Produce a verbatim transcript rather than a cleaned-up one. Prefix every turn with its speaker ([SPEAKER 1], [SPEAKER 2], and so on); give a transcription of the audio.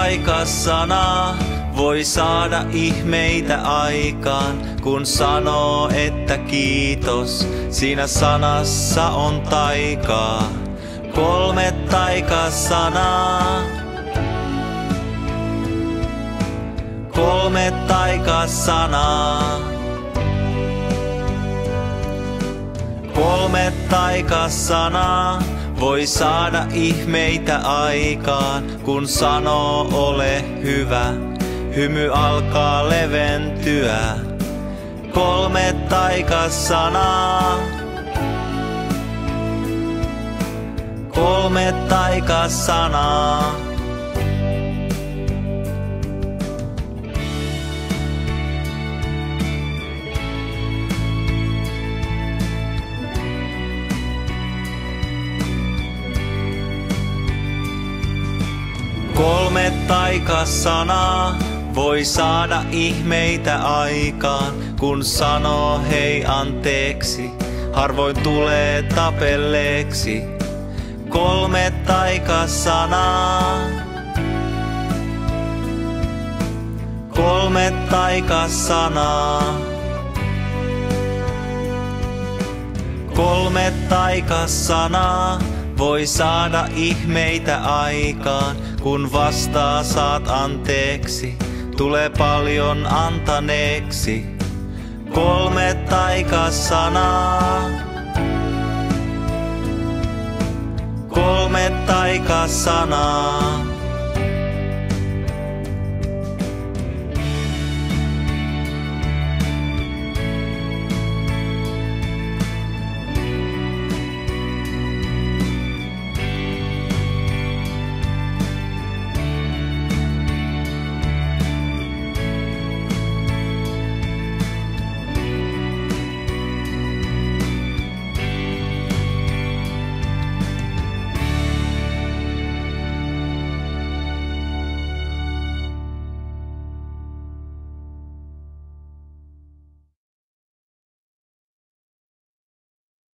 [SPEAKER 1] taikasana voi saada ihmeitä aikaan, kun sanoo, että kiitos. Siinä sanassa on taikaa. Kolme taikasanaa. Kolme taikasanaa. Kolme taikasanaa voi saada ihmeitä aikaan, kun sanoo ole hyvä. Hymy alkaa leventyä. Kolme taikasanaa. Kolme taikasanaa. Kolme taikasanaa voi saada ihmeitä aikaan, kun sanoo hei anteeksi. Harvoin tulee tapelleeksi. Kolme taikasanaa. Kolme taikasanaa. Kolme taikasanaa voi saada ihmeitä aikaan, kun vastaa saat anteeksi. Tulee paljon antaneeksi. Kolme taikasanaa. Kolme taikasanaa.